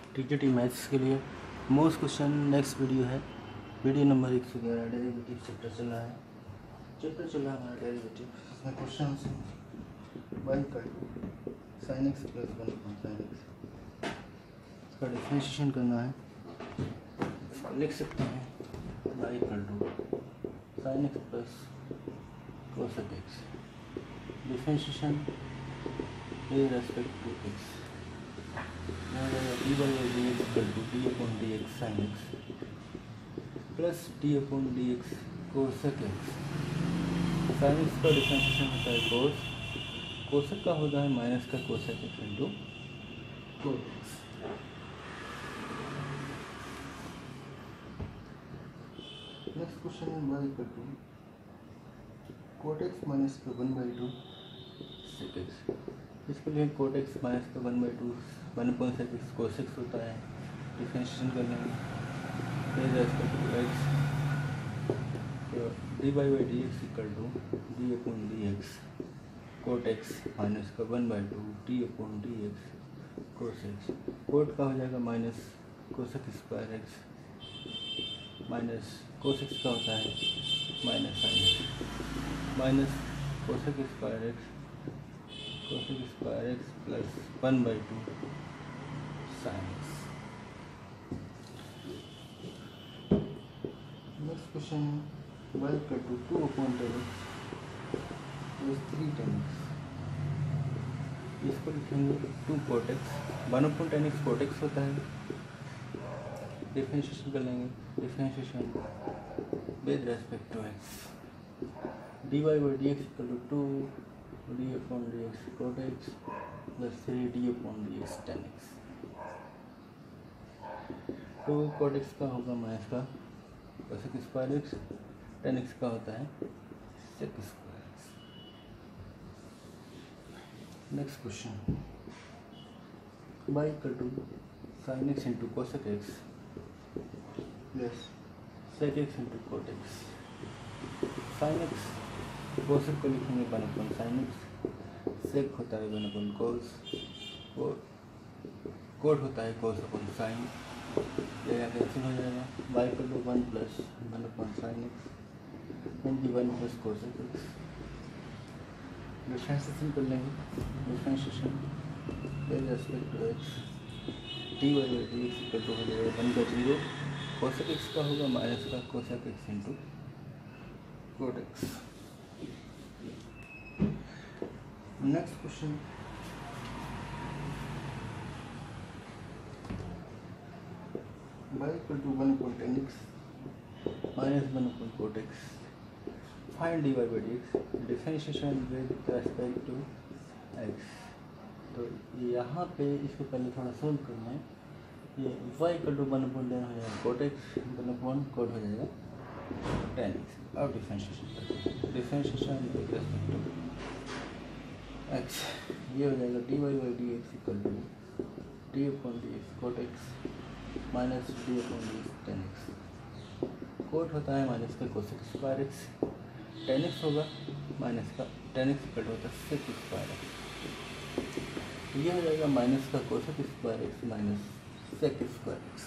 TGT maths के लिए most question next video है। वीडियो नंबर 111 डेरिवेटिव चैप्टर चल रहा है। हमारा डेरिवेटिव। इसमें क्वेश्चन y का sin x plus 1 sin x इसका डिफरेंशिएशन करना है। इसको लिख सकते हैं y equal to sin x plus cosec x differentiation with respect to x dy by dx equal to d upon dx sin x plus d upon dx cosec x। sin x का differentiation होता है cos, cosec का होता है minus का cosec x into cot x। Next question है y equal to cot x minus का 1/2 sec x। इसके लिए cot x माइनस का 1/2 1/sec x cos x होता है। डिफरेंशिएशन कर लेंगे with respect to x तो dy by dx equal to d upon dx cot x minus का 1/2 d upon dx cos x। cot का हो जाएगा minus cosec square x minus cos x का होता है minus sin x minus cosec square x plus 1/2 sin x। Next question है y equal to 2 upon tan x plus 3 tan x। इसको लिखेंगे 2 cot x 1 upon tan x cot x होता है। Differentiation कर लेंगे differentiation with respect to x dy by dx equal to 2 d upon dx cot x plus 3 d upon dx tan x। 2 cot x का होगा minus का cosec square x tan x का होता है sec square x। Next question y equal to sin x into cosec x plus sec x into cot x। sin x cosec को लिखेंगे 1 upon sin x sec होता है 1 upon cos cot होता है cos upon sin ये cancel हो जाएगा। y equal to 1 plus 1 upon sin x and 1 plus cosec x। Differentiation कर लेंगे differentiation with respect to x dy by dx equal to हो जाएगा 1 का 0 cosec x का होगा माइनस का cosec x into cot x। Next question y equal to 1 upon tan x minus 1 upon cot x। Find dy by dx differentiation with respect to x। तो यहाँ पे इसको पहले थोड़ा सोल्व करना है। ये y equal to 1 upon tan हो जाएगा cot x 1 upon cot हो जाएगा tan x। और differentiation with respect to x ये हो जाएगा dy by dx equal to d upon dx cot x minus d upon dx tan x। cot होता है माइनस का cosec square x tan x होगा माइनस का tan x equal होता है sec स्क्वायर x। ये हो जाएगा माइनस का cosec square x minus sec square x।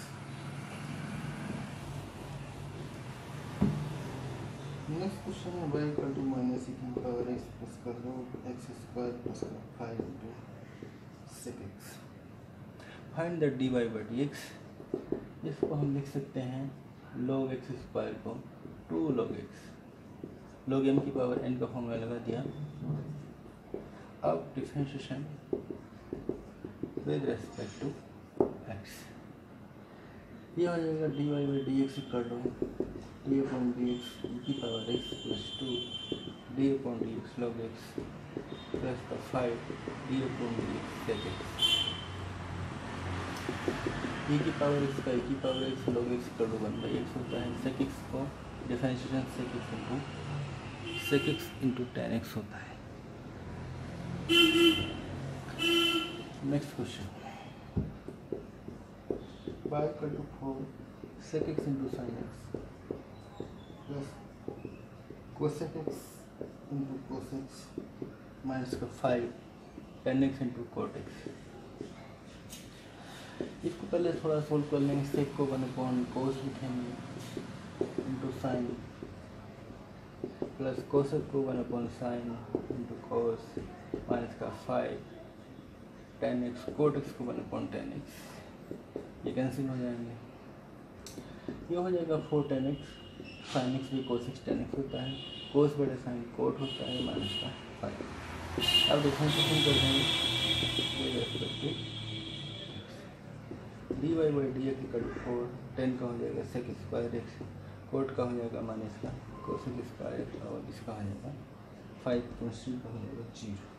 Next question है y equal to minus e की पावर x प्लस का रूट x स्क्वायर प्लस का 5 into sec x। Find the dy by dx। इसको हम लिख सकते हैं log x स्क्वायर को 2 log x log m की पावर n का फॉर्मूला लगा दिया। अब differentiation with respect to x ये हो जाएगा dy by dx equal to d upon dx की power x plus 2 d upon dx log x plus का 5 d upon dx sec x। e की पावर x का e की power x log x equal to 1/x होता है। sec x को differentiation sec x into tan x होता है। Next question y equal to 4 sec x into sin x plus cosec x into cos x minus का 5 tan x into cot x। इसको पहले थोड़ा solve कर लेंगे। सेक को 1/cos लिखेंगे इंटू साइन, प्लस कोसेक को 1/sin इंटू cos माइनस का 5 tan x, कोट एक्स को 1/tan x, ये कैंसिल हो जाएंगे। ये हो जाएगा 4 tan x, sin x भी cos x tan x होता है, cos बटे sin कोट होता है माइनस का 5। अब डिफरेंशिएशन कर देंगे dy by D X equal to 4, tan का हो जाएगा sec स्क्वायर x, कोट का हो जाएगा माइनस का cosec स्क्वायर, और इसका हो जाएगा 5 का हो जाएगा 0।